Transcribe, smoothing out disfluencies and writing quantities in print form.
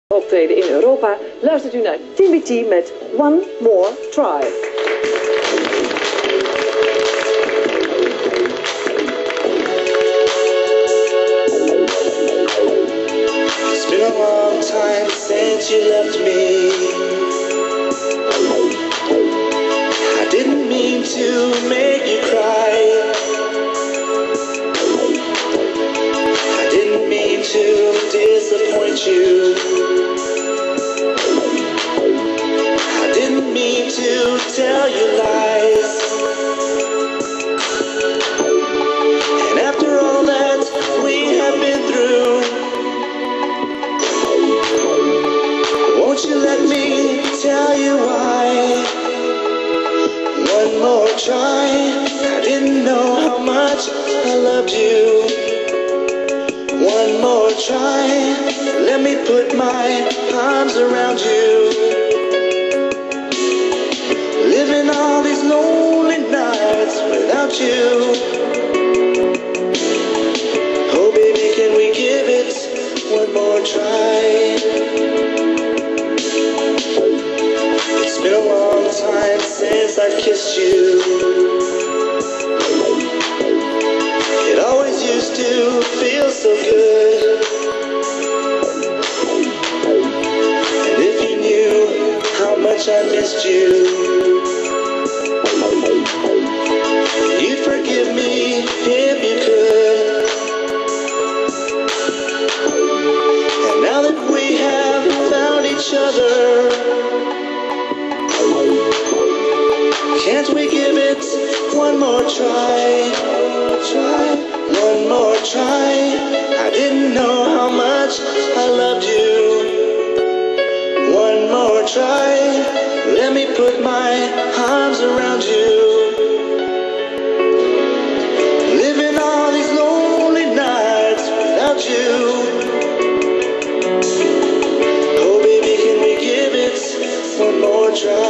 Optreden in Europa luistert u naar TBT met One More Try. It's been a long time since you left me. I didn't mean to make you cry. I didn't mean to disappoint you. I didn't mean to tell you lies. And after all that we have been through, won't you let me tell you why? One more try. I didn't know how much I loved you. One more try. Let me put my arms around you. Living all these lonely nights without you. Oh baby, can we give it one more try? It's been a long time since I've kissed you. It always used to feel so good. And if you knew how much I missed you, you'd forgive me if you could. And now that we have found each other, can't we give it one more try? One more try. I didn't know how much I loved you. One more try. Let me put my arms around you. Living all these lonely nights without you. Oh baby, can we give it one more try?